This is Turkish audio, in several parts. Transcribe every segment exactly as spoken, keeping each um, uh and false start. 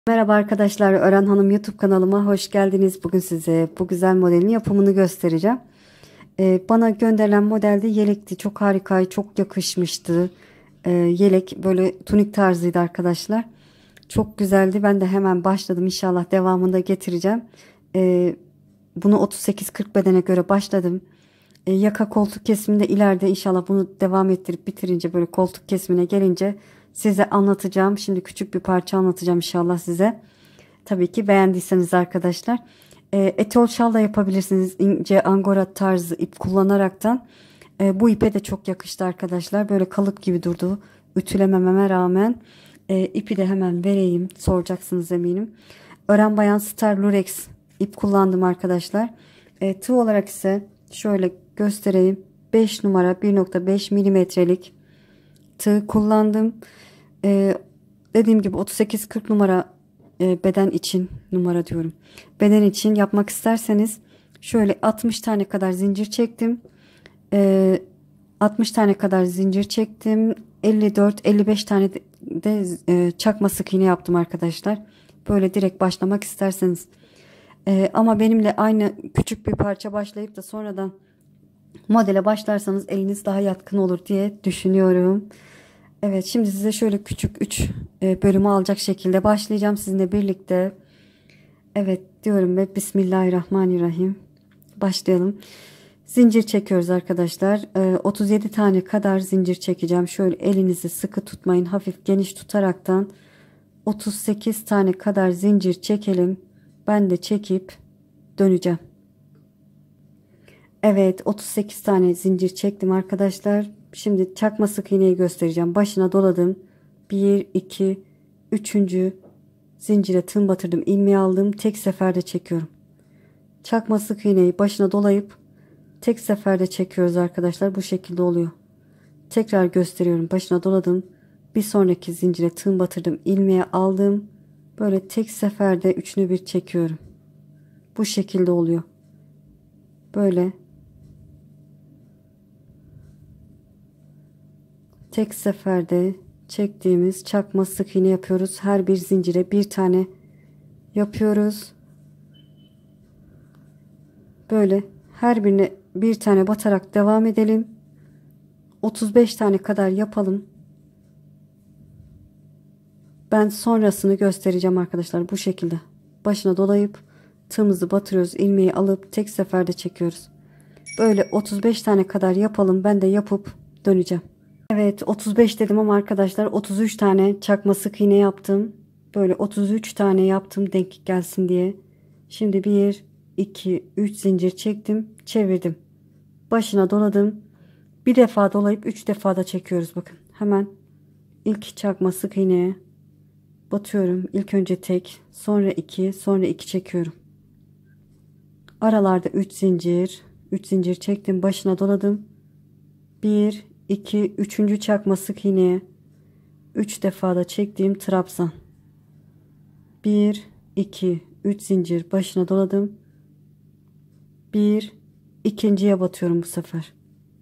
Merhaba arkadaşlar, Ören Hanım YouTube kanalıma hoş geldiniz. Bugün size bu güzel modelin yapımını göstereceğim. Ee, bana gönderilen modelde yelekti. Çok harika, çok yakışmıştı. Ee, yelek böyle tunik tarzıydı arkadaşlar. Çok güzeldi. Ben de hemen başladım. İnşallah devamında getireceğim. Ee, bunu otuz sekiz kırk bedene göre başladım. Ee, yaka koltuk kesiminde ileride inşallah bunu devam ettirip bitirince böyle koltuk kesimine gelince size anlatacağım. Şimdi küçük bir parça anlatacağım inşallah size. Tabii ki beğendiyseniz arkadaşlar. E, etol şal da yapabilirsiniz. İnce angora tarzı ip kullanaraktan. E, bu ipe de çok yakıştı arkadaşlar. Böyle kalıp gibi durdu. Ütülemememe rağmen. E, ipi de hemen vereyim. Soracaksınız eminim. Ören Bayan Star Lurex ip kullandım arkadaşlar. E, tığ olarak ise şöyle göstereyim. beş numara bir nokta beş milimetrelik tığ kullandım. E, dediğim gibi otuz sekiz kırk numara beden için numara diyorum. Beden için yapmak isterseniz şöyle altmış tane kadar zincir çektim. Ee, altmış tane kadar zincir çektim. elli dört elli beş tane de, de e, çakma sık iğne yaptım arkadaşlar. Böyle direkt başlamak isterseniz. Ee, ama benimle aynı küçük bir parça başlayıp da sonradan modele başlarsanız eliniz daha yatkın olur diye düşünüyorum. Evet, şimdi size şöyle küçük üç bölümü alacak şekilde başlayacağım sizinle birlikte. Evet diyorum ve Bismillahirrahmanirrahim. Başlayalım. Zincir çekiyoruz arkadaşlar. Ee, otuz yedi tane kadar zincir çekeceğim. Şöyle elinizi sıkı tutmayın. Hafif geniş tutaraktan otuz sekiz tane kadar zincir çekelim. Ben de çekip döneceğim. Evet, otuz sekiz tane zincir çektim arkadaşlar. Şimdi çakma sık iğneyi göstereceğim. Başına doladım. bir iki üçüncü zincire tığım batırdım. İlmeği aldım. Tek seferde çekiyorum. Çakma sık iğneyi başına dolayıp tek seferde çekiyoruz arkadaşlar. Bu şekilde oluyor. Tekrar gösteriyorum. Başına doladım. Bir sonraki zincire tığım batırdım. İlmeği aldım. Böyle tek seferde üçünü bir çekiyorum. Bu şekilde oluyor. Böyle tek seferde çektiğimiz çakma sık iğne yapıyoruz. Her bir zincire bir tane yapıyoruz. Böyle her birine bir tane batarak devam edelim. otuz beş tane kadar yapalım. Ben sonrasını göstereceğim arkadaşlar. Bu şekilde başına dolayıp tığımızı batırıyoruz. İlmeği alıp tek seferde çekiyoruz. Böyle otuz beş tane kadar yapalım. Ben de yapıp döneceğim. Evet, otuz beş dedim ama arkadaşlar otuz üç tane çakma sık iğne yaptım. Böyle otuz üç tane yaptım denk gelsin diye. Şimdi bir iki üç zincir çektim, çevirdim. Başına doladım. Bir defa dolayıp üç defa da çekiyoruz bakın. Hemen ilk çakma sık iğneye batıyorum. İlk önce tek, sonra iki, sonra iki çekiyorum. Aralarda üç zincir, üç zincir çektim, başına doladım. bir iki üçüncü çakma sık iğneye üç defa da çektiğim trabzan. bir iki üç zincir başına doladım. bir ikinciye batıyorum bu sefer.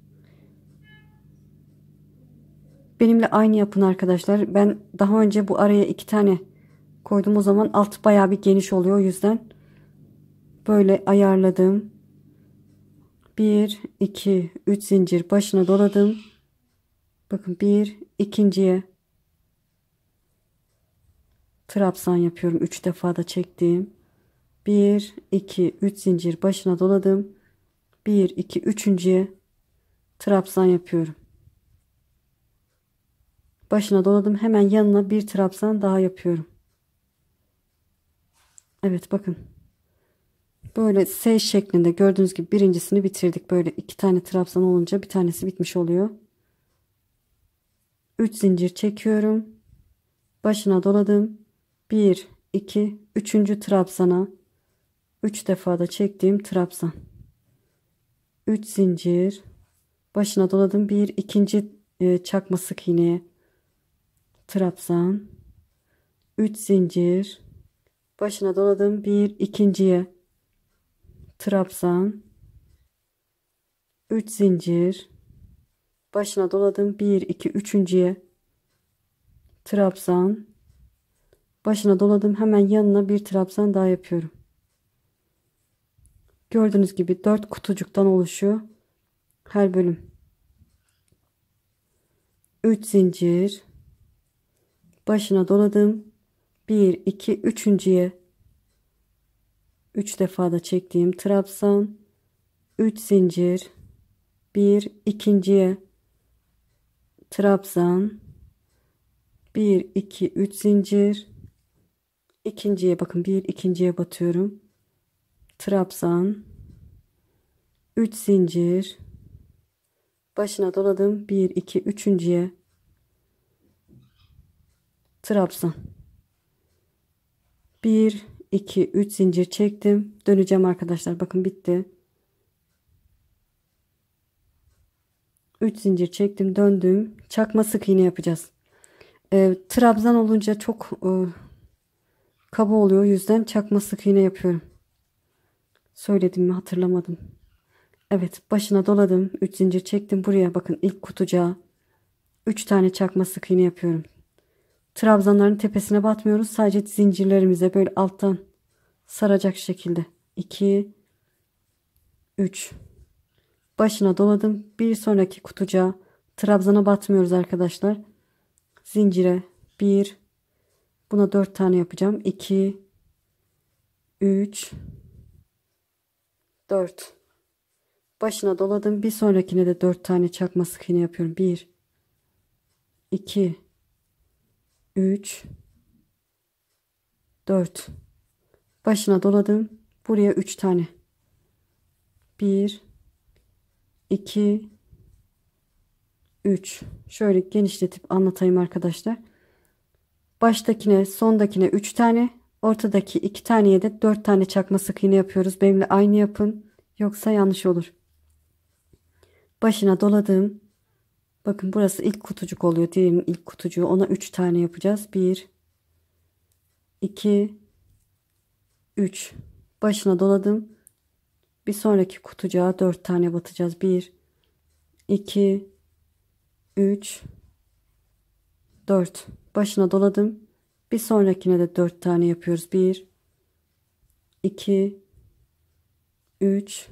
Benimle aynı yapın arkadaşlar. Ben daha önce bu araya iki tane koydum, o zaman alt bayağı bir geniş oluyor, o yüzden böyle ayarladım. bir iki üç zincir başına doladım. Bakın bir ikinciye trabzan yapıyorum. üç defa da çektiğim. bir iki üç zincir başına doladım. bir iki üçüncüye trabzan yapıyorum. Başına doladım. Hemen yanına bir trabzan daha yapıyorum. Evet bakın. Böyle S şeklinde gördüğünüz gibi birincisini bitirdik. Böyle iki tane trabzan olunca bir tanesi bitmiş oluyor. üç zincir çekiyorum. Başına doladım. bir iki üçüncü trabzana üç defa da çektiğim trabzan. üç zincir başına doladım. Bir ikinci e, çakma sık iğneye trabzan. üç zincir başına doladım. Bir ikinciye trabzan. üç zincir başına doladım. bir iki üçüncüye trabzan. Başına doladım. Hemen yanına bir trabzan daha yapıyorum. Gördüğünüz gibi dört kutucuktan oluşuyor her bölüm. üç zincir. Başına doladım. bir iki üçüncüye üç defa da çektiğim trabzan, üç zincir, bir ikinciye trabzan, bir iki üç zincir, ikinciye bakın, bir ikinciye batıyorum, trabzan, üç zincir, başına doladım, bir iki üçüncüye trabzan, bir iki üç zincir çektim, döneceğim arkadaşlar, bakın bitti. üç zincir çektim, döndüm, çakma sık iğne yapacağız. E, trabzan olunca çok e, kaba oluyor, o yüzden çakma sık iğne yapıyorum. Söyledim mi hatırlamadım. Evet, başına doladım, üç zincir çektim, buraya bakın, ilk kutucuğa üç tane çakma sık iğne yapıyorum. Trabzanların tepesine batmıyoruz, sadece zincirlerimize böyle alttan saracak şekilde. iki üç, başına doladım, bir sonraki kutucuğa trabzana batmıyoruz arkadaşlar. Zincire bir, buna dört tane yapacağım. iki üç dört, başına doladım, bir sonrakine de dört tane çakma sık iğne yapıyorum. bir iki üç dört, başına doladım, buraya üç tane, bir iki üç, şöyle genişletip anlatayım arkadaşlar. Baştakine sondakine üç tane, ortadaki iki taneye de dört tane çakma sık iğne yapıyoruz. Benimle aynı yapın, yoksa yanlış olur. Başına doladım, bakın burası ilk kutucuk oluyor, diyelim ilk kutucuğu, ona üç tane yapacağız. bir iki üç, başına doladım, bir sonraki kutucuğa dört tane batacağız. bir iki üç dört, başına doladım, bir sonrakine de dört tane yapıyoruz. bir iki üç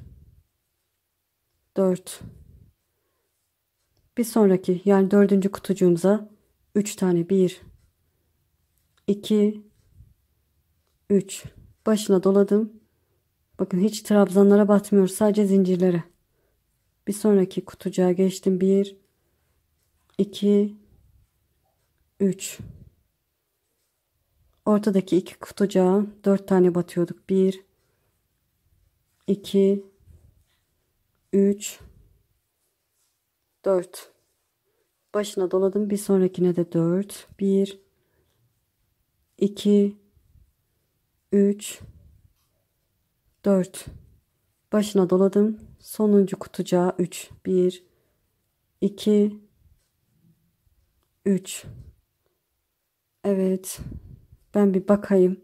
dört, bir sonraki yani dördüncü kutucuğumuza üç tane, bir iki üç, başına doladım, bakın hiç trabzanlara batmıyoruz, sadece zincirlere. Bir sonraki kutucuğa geçtim, bir iki üç, ortadaki iki kutucuğa dört tane batıyorduk. bir iki üç dört, başına doladım, bir sonrakine de dört, bir iki üç dört, başına doladım, sonuncu kutucuğa üç, bir iki üç. Evet, ben bir bakayım.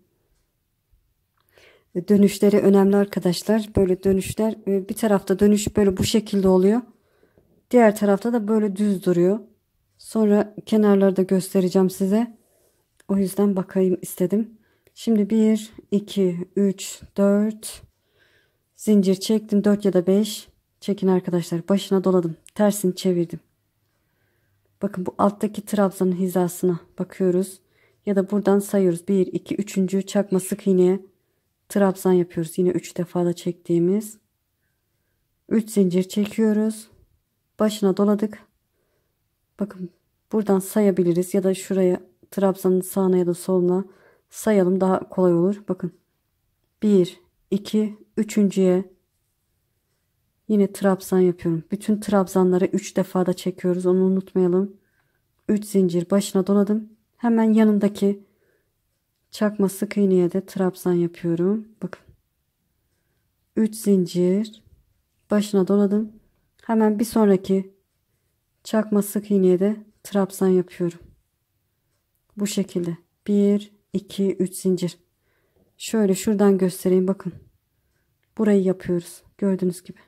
Dönüşleri önemli arkadaşlar, böyle dönüşler, bir tarafta dönüş böyle bu şekilde oluyor, diğer tarafta da böyle düz duruyor. Sonra kenarlarda göstereceğim size, o yüzden bakayım istedim. Şimdi bir iki üç dört zincir çektim, dört ya da beş çekin arkadaşlar, başına doladım, tersini çevirdim. Bakın bu alttaki trabzanın hizasına bakıyoruz ya da buradan sayıyoruz. bir iki üçüncü çakma sık iğneye trabzan yapıyoruz, yine üç defa da çektiğimiz üç zincir çekiyoruz, başına doladık. Bakın buradan sayabiliriz ya da şuraya trabzanın sağına ya da soluna sayalım, daha kolay olur. Bakın bir iki üçüncüye yine trabzan yapıyorum. Bütün trabzanları üç defa da çekiyoruz, onu unutmayalım. üç zincir, başına doladım. Hemen yanındaki çakma sık iğneye de trabzan yapıyorum. Bakın üç zincir, başına doladım. Hemen bir sonraki çakma sık iğneye de trabzan yapıyorum. Bu şekilde bir iki üç zincir. Şöyle şuradan göstereyim, bakın burayı yapıyoruz gördüğünüz gibi.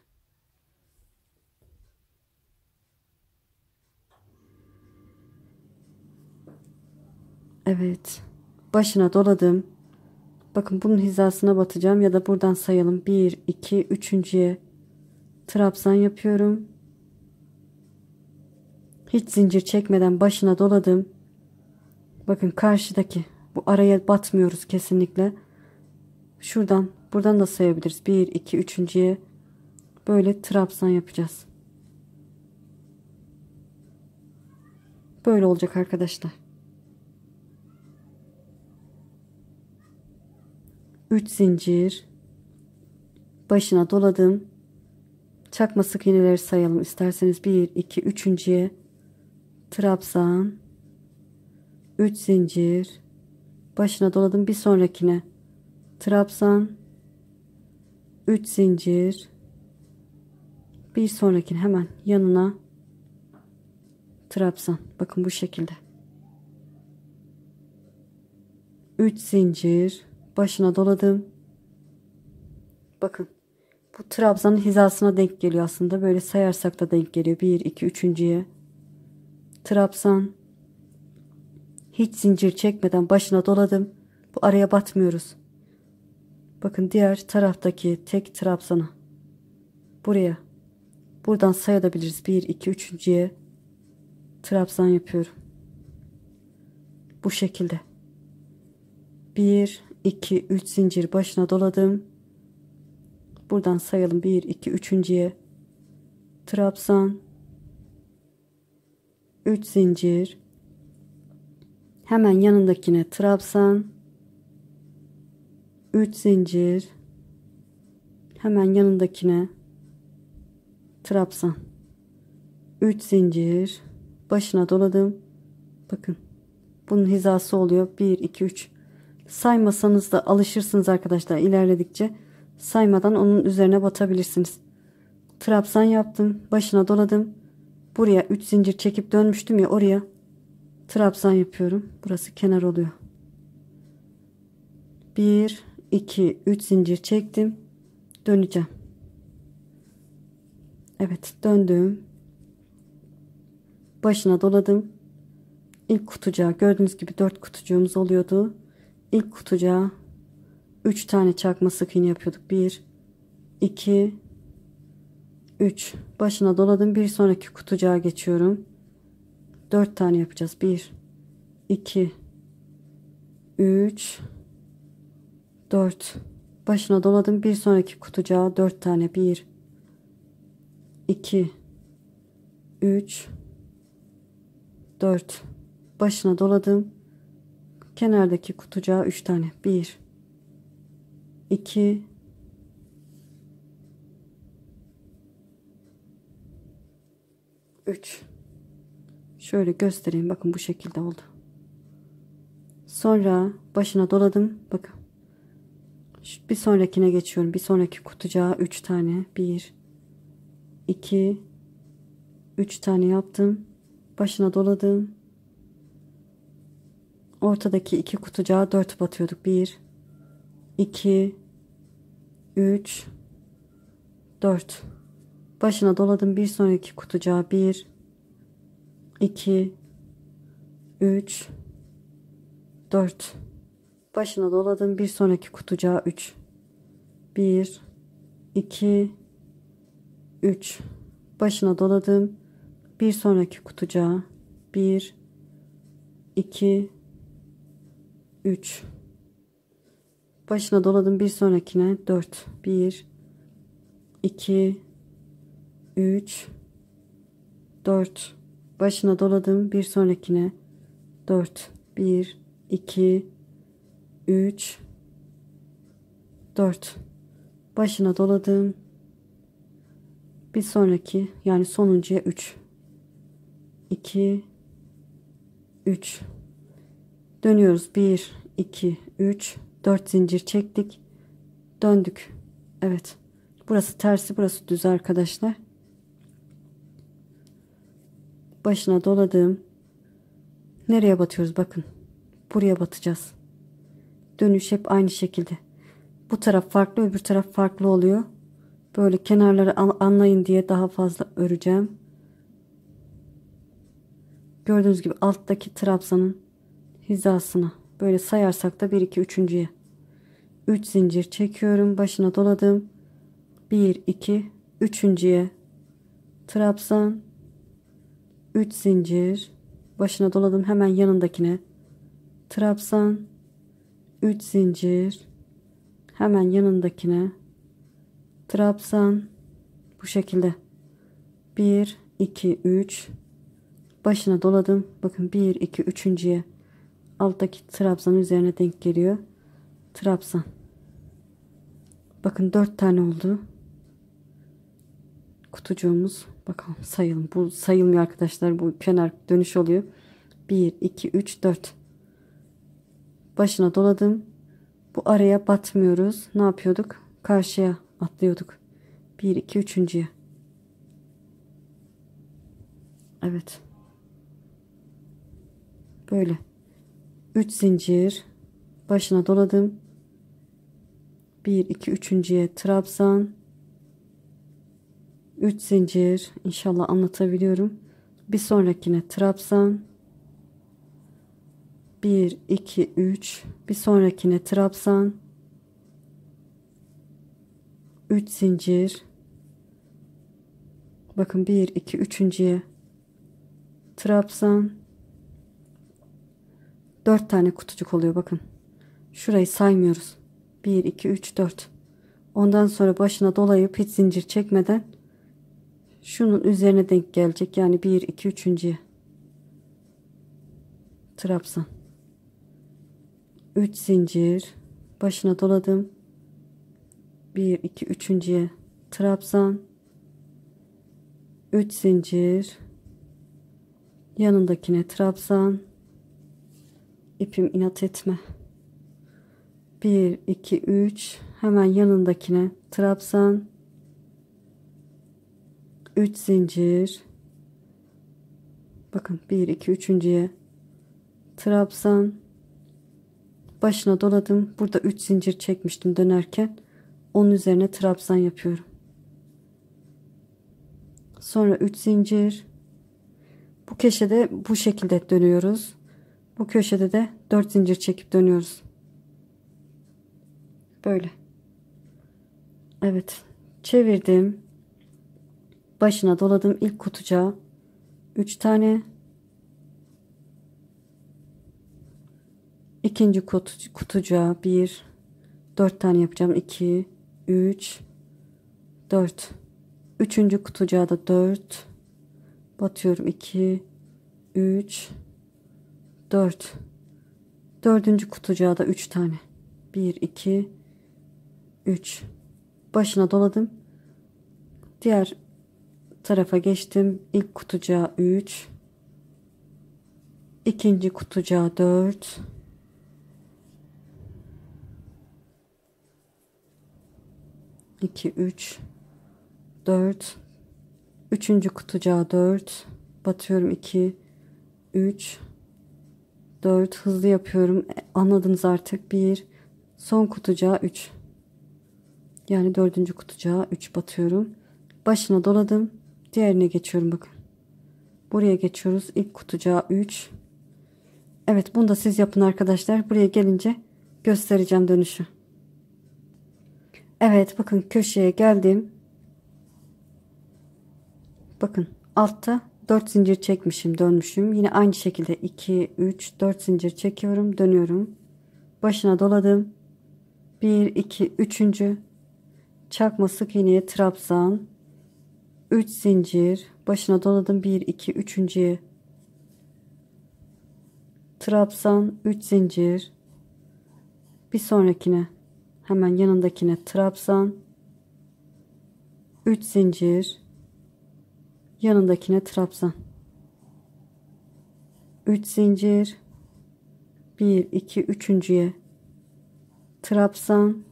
Evet, başına doladım. Bakın bunun hizasına batacağım ya da buradan sayalım. bir iki üçüncüye trabzan yapıyorum. Hiç zincir çekmeden başına doladım. Bakın karşıdaki bu araya batmıyoruz kesinlikle. Şuradan buradan da sayabiliriz. bir iki üçüncüye böyle trabzan yapacağız. Böyle olacak arkadaşlar. üç zincir başına doladım. Çakma sık iğneleri sayalım isterseniz. bir iki üçüncüye trabzan, üç zincir başına doladım. Bir sonrakine trabzan, üç zincir, bir sonrakine hemen yanına trabzan. Bakın bu şekilde. üç zincir başına doladım. Bakın bu trabzanın hizasına denk geliyor aslında. Böyle sayarsak da denk geliyor. bir iki üçüncüye trabzan, hiç zincir çekmeden başına doladım. Bu araya batmıyoruz. Bakın diğer taraftaki tek trabzanı buraya buradan sayabiliriz. bir iki üçüncüye trabzan yapıyorum. Bu şekilde. bir iki üç zincir başına doladım. Buradan sayalım. bir iki üçüncüye trabzan, üç zincir, hemen yanındakine trabzan, üç zincir, hemen yanındakine trabzan, üç zincir başına doladım. Bakın bunun hizası oluyor. bir iki üç. Saymasanız da alışırsınız arkadaşlar, ilerledikçe saymadan onun üzerine batabilirsiniz. Trabzan yaptım, başına doladım. Buraya üç zincir çekip dönmüştüm ya, oraya trabzan yapıyorum. Burası kenar oluyor. bir iki üç zincir çektim, döneceğim. Evet, döndüm, başına doladım. İlk kutucuğa, gördüğünüz gibi dört kutucuğumuz oluyordu. İlk kutucuğa üç tane çakma sık iğne yapıyorduk. bir iki üç başına doladım. Bir sonraki kutucuğa geçiyorum. dört tane yapacağız. bir iki üç dört başına doladım. Bir sonraki kutucuğa dört tane. bir iki üç dört başına doladım. Kenardaki kutucuğa üç tane. bir iki üç. Şöyle göstereyim. Bakın bu şekilde oldu. Sonra başına doladım. Bakın. Bir sonrakine geçiyorum. Bir sonraki kutucuğa üç tane. bir iki üç tane yaptım. Başına doladım. Ortadaki iki kutucuğa dört batıyorduk. bir iki üç dört başına doladım. Bir sonraki kutucuğa bir iki üç dört başına doladım. Bir sonraki kutucuğa üç bir iki üç başına doladım. Bir sonraki kutucuğa bir iki üç başına doladım. Bir sonrakine dört bir iki üç dört başına doladım. Bir sonrakine dört bir iki üç dört başına doladım. Bir sonraki, yani sonuncuya üç iki üç dönüyoruz. bir iki üç dört zincir çektik, döndük. Evet, burası tersi, burası düz arkadaşlar. Başına doladım. Nereye batıyoruz? Bakın buraya batacağız. Dönüş hep aynı şekilde. Bu taraf farklı, öbür taraf farklı oluyor. Böyle kenarları anlayın diye daha fazla öreceğim. Gördüğünüz gibi alttaki trabzanın hizasına Böyle sayarsak da bir iki üçüncüye üç zincir çekiyorum, başına doladım, bir iki üçüncüye trabzan, üç zincir, başına doladım, hemen yanındakine trabzan, üç zincir, hemen yanındakine trabzan. Bu şekilde bir iki üç, başına doladım, bakın bir iki üçüncüye alttaki trabzan üzerine denk geliyor, trabzan. Bakın dört tane oldu kutucuğumuz. Bakalım sayalım. Bu sayılmıyor arkadaşlar. Bu kenar dönüş oluyor. bir iki üç dört. Başına doladım. Bu araya batmıyoruz. Ne yapıyorduk? Karşıya atlıyorduk. bir iki üçüncüye. Evet. Böyle. üç zincir. Başına doladım. bir iki üçüncüye trabzan. üç zincir. İnşallah anlatabiliyorum. Bir sonrakine trabzan. bir iki üç, bir sonrakine trabzan, üç zincir, bakın bir iki üçüncüye trabzan, dört tane kutucuk oluyor, bakın şurayı saymıyoruz, bir iki üç dört. Ondan sonra başına dolayıp hiç zincir çekmeden şunun üzerine denk gelecek, yani bir iki üçüncüye trabzan, üç zincir, başına doladım, bir iki üçüncüye trabzan, üç zincir, yanındakine trabzan, ipim inat etme, bir iki üç, hemen yanındakine trabzan, üç zincir, bakın bir iki üçüncüye trabzan, başına doladım, burada üç zincir çekmiştim dönerken, onun üzerine trabzan yapıyorum, sonra üç zincir, bu köşede bu şekilde dönüyoruz, bu köşede de dört zincir çekip dönüyoruz, böyle. Evet, çevirdim, başına doladım, ilk kutucuğa üç tane, ikinci kutu, kutucuğa bir, dört tane yapacağım, iki üç dört, üçüncü kutucuğa da dört batıyorum, iki üç dört, dördüncü kutucuğa da üç tane, bir iki üç, başına doladım, diğer tarafa geçtim, ilk kutucuğa üç, ikinci kutucuğa dört, iki üç dört, üçüncü kutucuğa dört batıyorum, iki üç dört, hızlı yapıyorum, anladınız artık, bir, son kutucuğa üç, yani dördüncü kutucuğa üç batıyorum, başına doladım, diğerine geçiyorum, bakın buraya geçiyoruz, ilk kutucuğa üç. Evet, bunu da siz yapın arkadaşlar, buraya gelince göstereceğim dönüşü. Evet, bakın köşeye geldim, bakın altta dört zincir çekmişim, dönmüşüm, yine aynı şekilde iki üç dört zincir çekiyorum, dönüyorum, başına doladım, bir iki üçüncü çakma sık iğneye trabzan, üç zincir, başına doladım, bir iki üçüncüye trabzan, üç zincir, bir sonrakine hemen yanındakine trabzan, üç zincir, yanındakine trabzan, üç zincir, bir iki üçüncüye trabzan,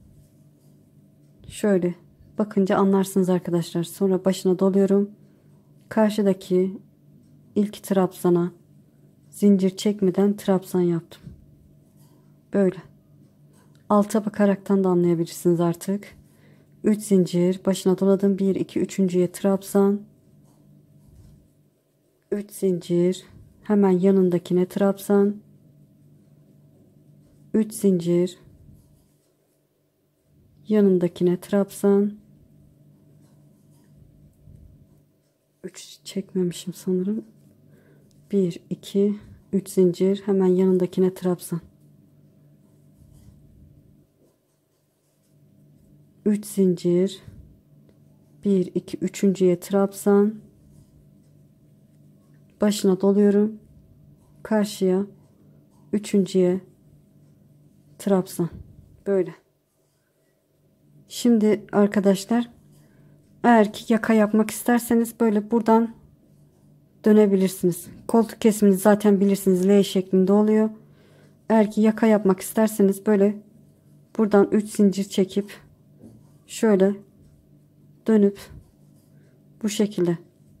şöyle bakınca anlarsınız arkadaşlar, sonra başına doluyorum, karşıdaki ilk trabzana zincir çekmeden trabzan yaptım, böyle. Alta bakaraktan da anlayabilirsiniz artık. üç zincir, başına doladım, bir iki üçüncüye trabzan, üç zincir, hemen yanındakine trabzan, üç zincir, yanındakine trabzan, üç çekmemişim sanırım. bir iki üç zincir, hemen yanındakine trabzan, üç zincir, bir iki üçüncüye trabzan, başına doluyorum, karşıya üçüncüye trabzan. Böyle. Şimdi arkadaşlar, eğer ki yaka yapmak isterseniz böyle buradan dönebilirsiniz. Koltuk kesimini zaten bilirsiniz, L şeklinde oluyor. Eğer ki yaka yapmak isterseniz böyle buradan üç zincir çekip şöyle dönüp bu şekilde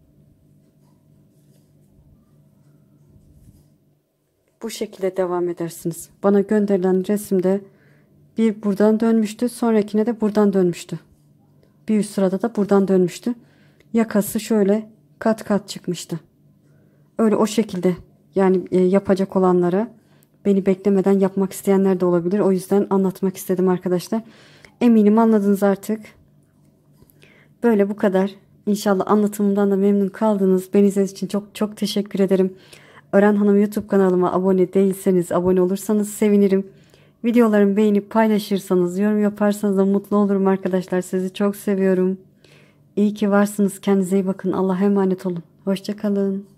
bu şekilde devam edersiniz. Bana gönderilen resimde bir buradan dönmüştü, sonrakine de buradan dönmüştü. Bir üst sırada da buradan dönmüştü. Yakası şöyle kat kat çıkmıştı. Öyle o şekilde yani e, yapacak olanlara, beni beklemeden yapmak isteyenler de olabilir. O yüzden anlatmak istedim arkadaşlar. Eminim anladınız artık. Böyle bu kadar. İnşallah anlatımımdan da memnun kaldınız. Beni izlediğiniz için çok çok teşekkür ederim. Ören Hanım YouTube kanalıma abone değilseniz abone olursanız sevinirim. Videolarımı beğenip paylaşırsanız, yorum yaparsanız da mutlu olurum arkadaşlar. Sizi çok seviyorum. İyi ki varsınız. Kendinize iyi bakın. Allah'a emanet olun. Hoşça kalın.